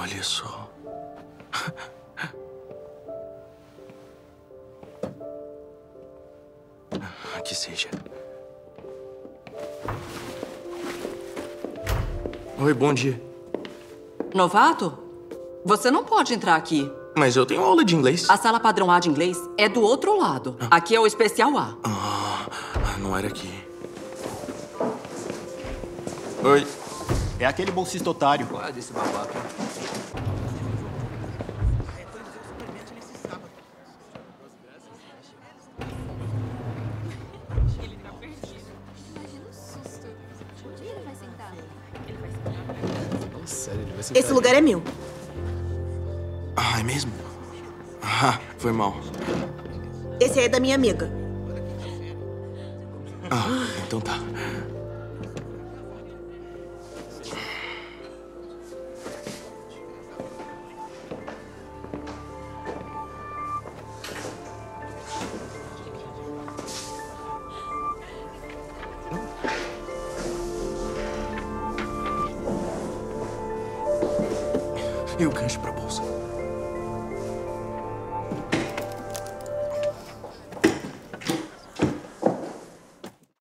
Olha só. Que seja. Oi, bom dia. Novato? Você não pode entrar aqui. Mas eu tenho aula de inglês. A sala padrão A de inglês é do outro lado. Aqui é o especial A. Não era aqui. Oi. É aquele bolsista otário. Qual é desse babaca? Esse lugar é meu. É mesmo? Foi mal. Esse aí é da minha amiga. Então tá. E o gancho pra bolsa?